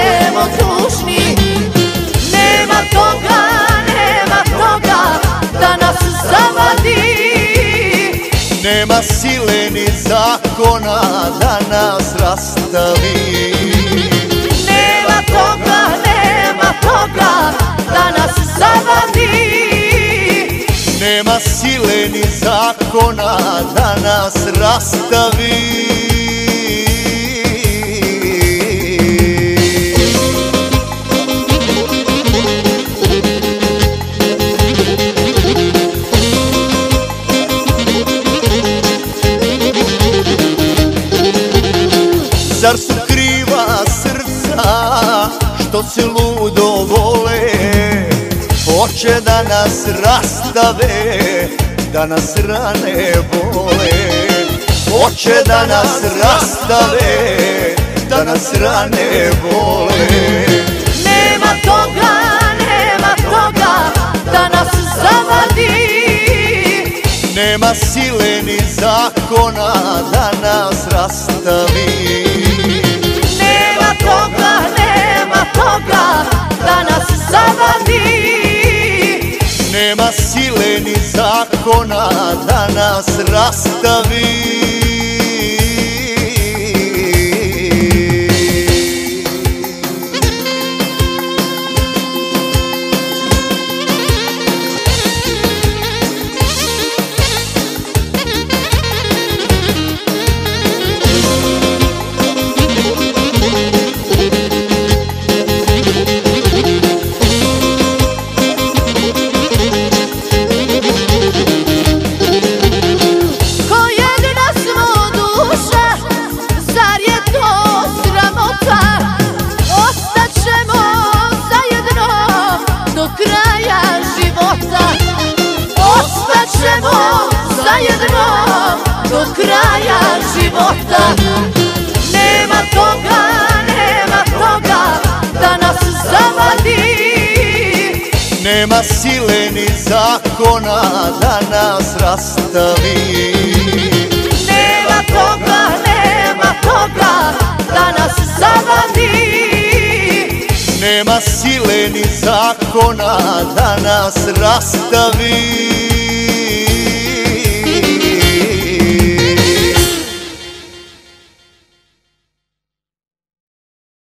budemo tužni. Nema toga da nas zavadi. Nema sile ni zakona da nas rastavi. Nema toga da nas zavadi. Nema sile ni zakona da nas rastavi. Zar su kriva srca što se ludo vole? Hoće da nas rastave, da nas rane bole. Hoće da nas rastave, da nas rane bole. Nema toga da nas zavadi. Nema sile ni zakona da nas rastavi. Nema toga da nas zavadi. Nema sile ni zakona da nas rastavi. Zajedno do kraja života. Nema toga da nas zavadi. Nema sile ni zakona da nas rastavi. Nema toga da nas zavadi. Nema sile ni zakona da nas rastavi.